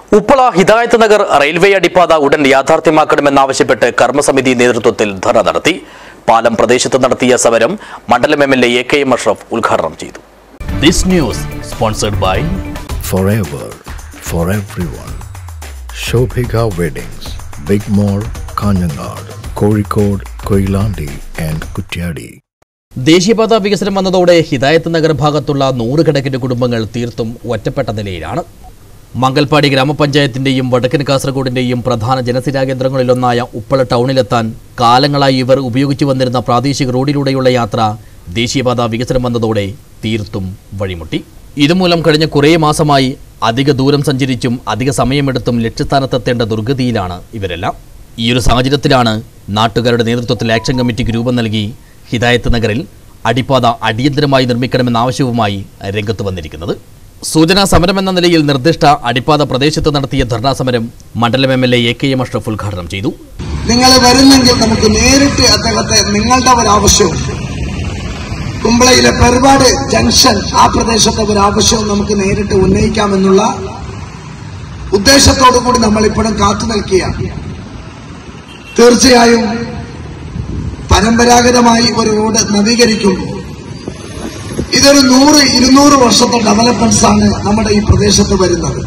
ഉപ്പള ഹിദായത്ത് Nagar railway അടിപ്പാത ഉടൻ യാഥാർത്ഥ്യമാക്കണമെന്നാവശ്യപ്പെട്ട് കർമ്മസമിതി നേതൃത്വത്തിൽ ധർണ നടത്തി. പാലം പ്രദേശത്ത് നടത്തിയ സമരം മണ്ഡലം എംഎൽഎ എ.കെ.എം. അഷ്റഫ് ഉദ്ഘാടനം ചെയ്തു. This news sponsored by Forever for everyone. Shobhika Weddings, Big Mall, Kanjangad, Kozhikode, Koilandi and Kutyadi. ദേശീയപാത വികസനം വന്നതോടെ ഹിദായത്ത് നഗർ ഭാഗത്തുള്ള നൂറുകണക്കിന് കുടുംബങ്ങൾ തീർത്തും ഒറ്റപ്പെട്ട നിലയിലാണ്. മംഗൽപാടി ഗ്രാമപഞ്ചായത്തിന്റെയും വടക്കൻ കാസർഗോഡിന്റെയും പ്രധാന ജനസിരാ കേന്ദ്രങ്ങളിലൊന്നായ ഉപ്പള ടൗണിലെത്താൻ കാലങ്ങളായി ഇവർ ഉപയോഗിച്ചു വന്നിരുന്ന പ്രാദേശിക റോഡിലൂടെയുള്ള യാത്ര ദേശീയപാത വികസനം വന്നതോടെ തീർത്തും വഴിമുട്ടി. ഇതുമൂലം കഴിഞ്ഞ കുറേ മാസമായി അധിക ദൂരം സഞ്ചരിച്ചും അധിക സമയമെടുത്തും ലക്ഷ്യസ്ഥാനത്തെത്തേണ്ട ദുർഗതിയിലാണ് ഇവരെല്ലാം. ഈയൊരു സാഹചര്യത്തിലാണ് നാട്ടുകാരുടെ നേതൃത്വത്തിൽ ആക്ഷൻ കമ്മിറ്റിക്ക് രൂപം നൽകി ഹിദായത്ത് നഗറിൽ അടിപ്പാത അടിയന്തരമായി നിർമ്മിക്കണമെന്ന ആവശ്യവുമായി രംഗത്ത് വന്നിരിക്കുന്നത്. സൂചനാ സമരമെന്ന നിലയിൽ നിർദ്ദിഷ്ട അടിപ്പാത പ്രദേശത്ത് നടത്തിയ ധർണാ സമരം മണ്ഡലം എംഎൽഎ എ.കെ.എം. അഷ്റഫ് ഉദ്ഘാടനം ചെയ്തു. നിങ്ങൾ വരുന്നെങ്കിൽ നമുക്ക് നേരിട്ട് അദ്ദേഹത്തെ നിങ്ങളുടെ ഒരു ആവശ്യവും കുമ്പളയിലെ പെരുപാട് ജംഗ്ഷൻ ആ പ്രദേശത്തെ ഒരു ആവശ്യവും നമുക്ക് നേരിട്ട് ഉന്നയിക്കാമെന്നുള്ള ഉദ്ദേശത്തോടു കൂടി നമ്മൾ ഇപ്പോഴും കാത്തു നിൽക്കുകയാണ്. തീർച്ചയായും പരമ്പരാഗതമായി ഒരു റോഡ് നവീകരിക്കുന്നു. ഇതൊരു 100-200 വർഷത്തെ ഡെവലപ്മെന്റ്സ് ആണ് നമ്മുടെ ഈ പ്രദേശത്ത് വരുന്നത്.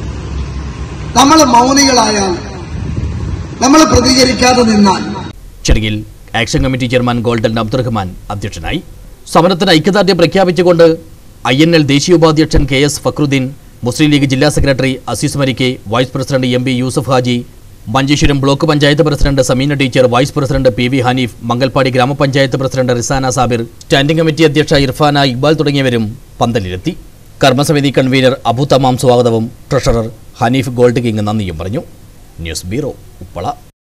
നമ്മൾ മൗനികളായാൽ, നമ്മൾ പ്രതികരിക്കാതെ നിന്നാൽ. ചടങ്ങിൽ action committee chairman golden Abdurahman അധ്യക്ഷനായി. സമരത്തിന് ഐക്യദാർഢ്യം പ്രഖ്യാപിച്ചുകൊണ്ട് INL ദേശീയ ഉപാധ്യക്ഷൻ KS ഫക്രുദ്ദീൻ, മുസ്ലിം ലീഗ് ജില്ലാ secretary Azeez Marikke, vice president MP Yusuf Haji, Manjeshwaram block panchayat president Sameena teacher, vice president PV Haneef, Mangalpady ഗ്രാമപഞ്ചായത്ത് president Rizana Sabir, standing committee അധ്യക്ഷ ഇർഫാന ഇക്ബാൽ തുടങ്ങിയവരും പന്തലിലെത്തി. കർമ്മസമിതി കൺവീനർ അബു തമാം സ്വാഗതവും ട്രഷറർ ഹനീഫ് ഗോൾഡ് കിങ് നന്ദിയും പറഞ്ഞു. News bureau, Uppala.